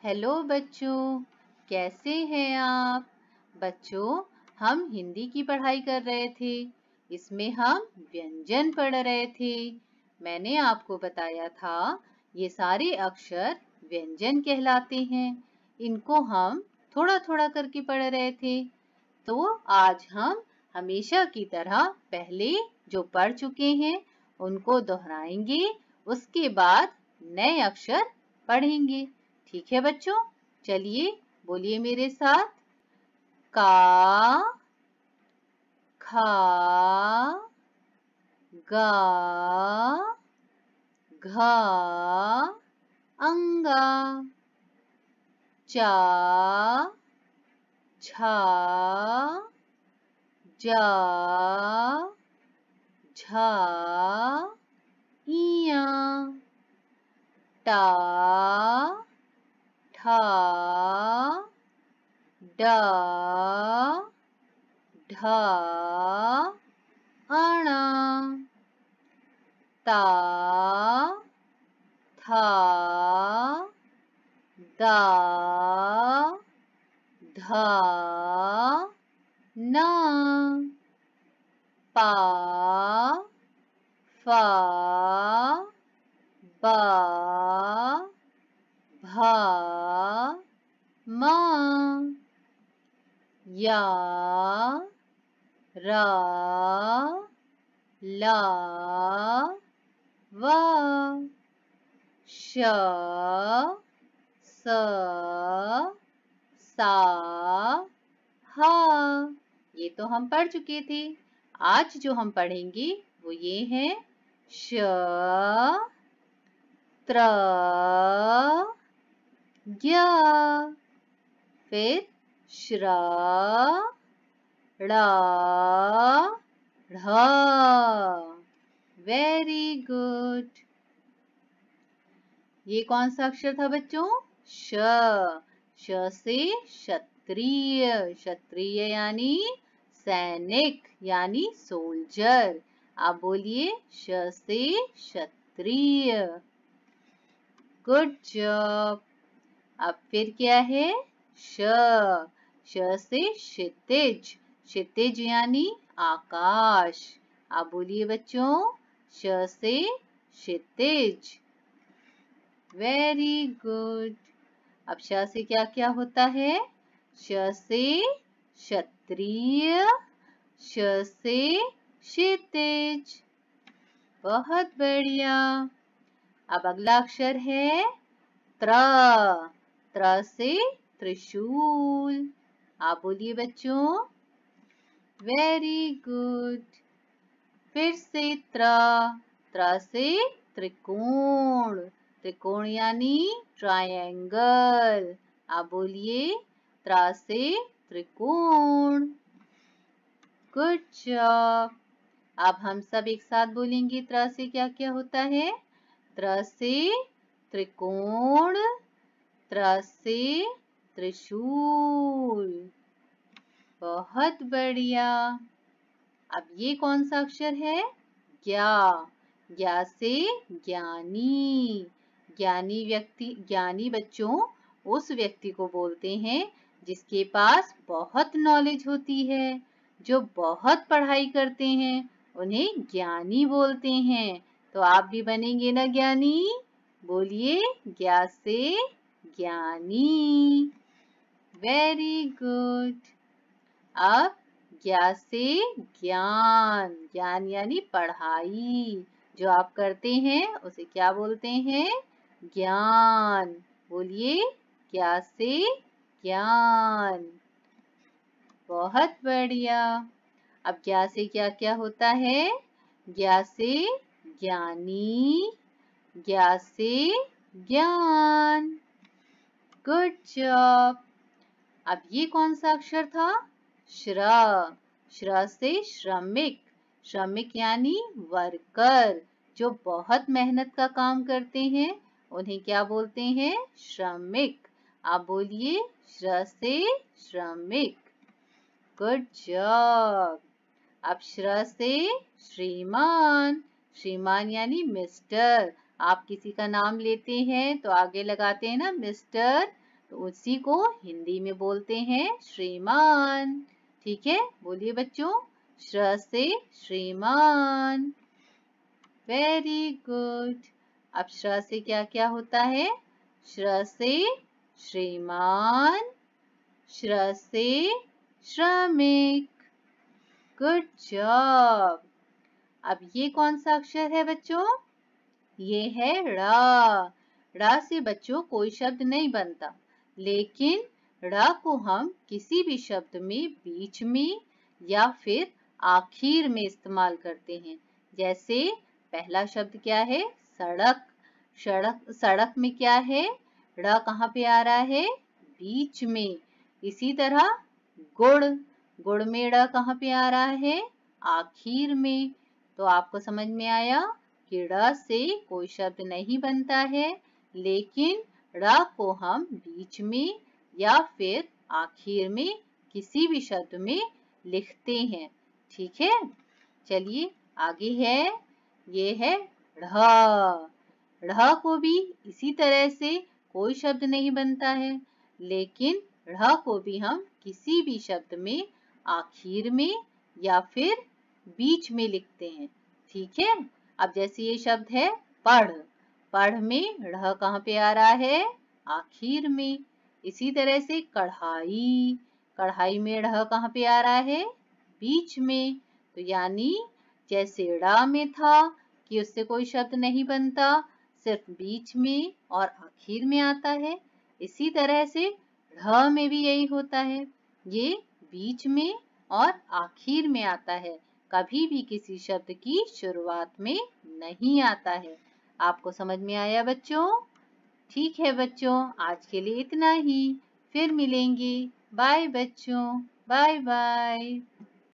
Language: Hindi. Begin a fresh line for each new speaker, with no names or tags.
हेलो बच्चों, कैसे हैं आप? बच्चों, हम हिंदी की पढ़ाई कर रहे थे। इसमें हम व्यंजन पढ़ रहे थे। मैंने आपको बताया था ये सारे अक्षर व्यंजन कहलाते हैं। इनको हम थोड़ा थोड़ा करके पढ़ रहे थे। तो आज हम हमेशा की तरह पहले जो पढ़ चुके हैं उनको दोहराएंगे। उसके बाद नए अक्षर पढ़ेंगे। ठीक है बच्चों, चलिए बोलिए मेरे साथ। का, खा, गा, घा, अंगा, चा, छा, जा, झा, इया, टा, ठा, डा, ढा, आणा, ता, था, दा, धा, ना, पा, फा, बा, भा, मा, या, रा, ला, वा, श, स, सा, हा। ये तो हम पढ़ चुके थे। आज जो हम पढ़ेंगे वो ये है श, त्र, ज्ञ, फिर श्र, ळ, ढ। Very good. ये कौन सा अक्षर था बच्चों? श। श से क्षत्रिय। क्षत्रिय यानी सैनिक यानी सोल्जर। आप बोलिए श से क्षत्रिय। Good job. अब फिर क्या है? श। श से क्षितिज। क्षितिज यानी आकाश। आप बोलिए बच्चों श से क्षितिज। Very good. अब श से क्या क्या होता है? श से क्षत्रिय, श से क्षितिज। बहुत बढ़िया। अब अगला अक्षर है त्र। त्र से त्रिशूल। आप बोलिए बच्चों वेरी गुड। फिर से त्र। त्र से त्रिकोण। त्रिकोण यानी ट्रायंगल। आप बोलिए त्र से त्रिकोण। Good job. अब हम सब एक साथ बोलेंगे त्र से क्या क्या होता है? त्र से त्रिकोण, त्र से त्रिशूल। बहुत बढ़िया। अब ये कौन सा अक्षर है? ज्ञा। ज्ञा से ज्ञानी। ज्ञानी व्यक्ति, ज्ञानी बच्चों उस व्यक्ति को बोलते हैं जिसके पास बहुत नॉलेज होती है। जो बहुत पढ़ाई करते हैं उन्हें ज्ञानी बोलते हैं। तो आप भी बनेंगे ना ज्ञानी? बोलिए ज्ञा से ज्ञानी। Very good. अब ज्ञा से ज्ञान। ज्ञान यानी पढ़ाई। जो आप करते हैं उसे क्या बोलते हैं? ज्ञान। बोलिए ज्ञा से ज्ञान। बहुत बढ़िया। अब ज्ञा से क्या क्या होता है? ज्ञा से ज्ञानी, ज्ञा से ज्ञान। Good job. अब ये कौन सा अक्षर था? श्र। श्र से श्रमिक। श्रमिक यानी वर्कर। जो बहुत मेहनत का काम करते हैं उन्हें क्या बोलते हैं? श्रमिक। आप बोलिए श्र से श्रमिक। Good job. अब श्र से श्रीमान। श्रीमान यानी मिस्टर। आप किसी का नाम लेते हैं तो आगे लगाते हैं ना मिस्टर, तो उसी को हिंदी में बोलते हैं श्रीमान। ठीक है, बोलिए बच्चों, श्र से श्रीमान। Very good. अब श्र से क्या क्या होता है? श्र से श्रीमान, श्र से श्रमिक। Good job. अब ये कौन सा अक्षर है बच्चों? ये है ड़। ड़ से बच्चों कोई शब्द नहीं बनता, लेकिन ड़ को हम किसी भी शब्द में बीच में या फिर आखिर में इस्तेमाल करते हैं। जैसे पहला शब्द क्या है? सड़क। सड़क, सड़क में क्या है? ड़ कहाँ पे आ रहा है? बीच में। इसी तरह गुड़, गुड़ में ड़ कहाँ पे आ रहा है? आखिर में। तो आपको समझ में आया कि ड़ से कोई शब्द नहीं बनता है, लेकिन ड़ को हम बीच में या फिर आखिर में किसी भी शब्द में लिखते हैं। ठीक है, चलिए आगे है, ये है ढ़। ढ़ को भी इसी तरह से कोई शब्द नहीं बनता है, लेकिन ढ़ को भी हम किसी भी शब्द में आखिर में या फिर बीच में लिखते हैं। ठीक है, अब जैसे ये शब्द है पढ़। पढ़ में ढ़ कहाँ पे आ रहा है? आखिर में। इसी तरह से कढ़ाई। कढ़ाई में ढ़ कहाँ पे आ रहा है? बीच में। तो यानी जैसे ड़ में था कि उससे कोई शब्द नहीं बनता, सिर्फ बीच में और आखिर में आता है, इसी तरह से ढ़ में भी यही होता है। ये बीच में और आखिर में आता है, कभी भी किसी शब्द की शुरुआत में नहीं आता है। आपको समझ में आया बच्चों? ठीक है बच्चों, आज के लिए इतना ही। फिर मिलेंगे। बाय बच्चों, बाय बाय।